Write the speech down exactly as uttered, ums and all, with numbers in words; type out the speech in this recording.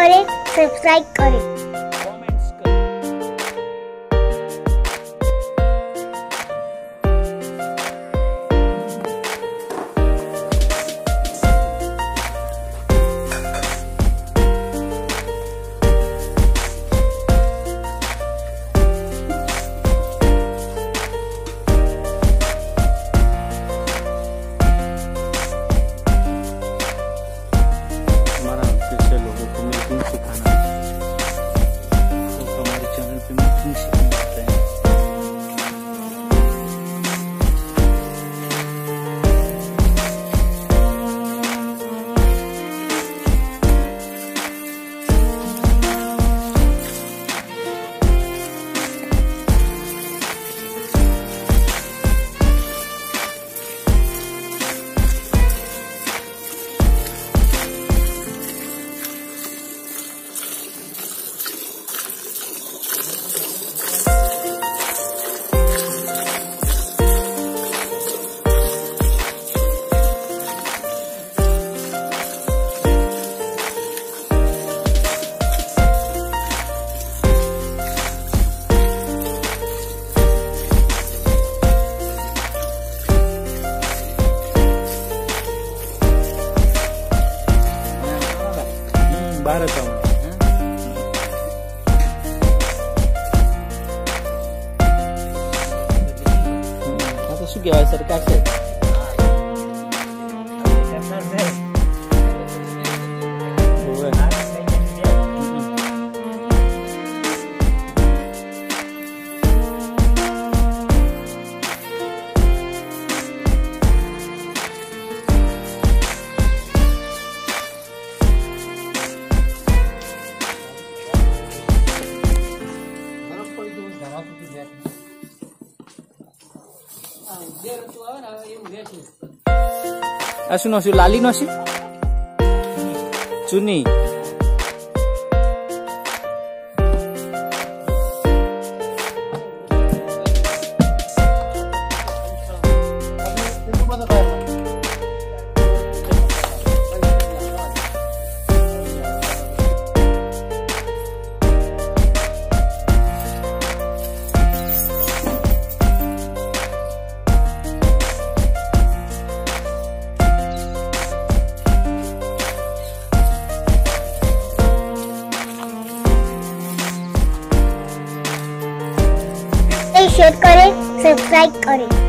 करें, सब्सक्राइब करें। कमेंट्स करें। हमारा उद्देश्य लोगों को मेकिंग सिखाना है, तो हमारे चैनल पे मेकिंग सिखाते हैं। बारह का तो શું કહેવાય સરકાર છે આ શું નોસ્યું લાલી નોસ્યું ચુની शेयर करें, सब्सक्राइब करें।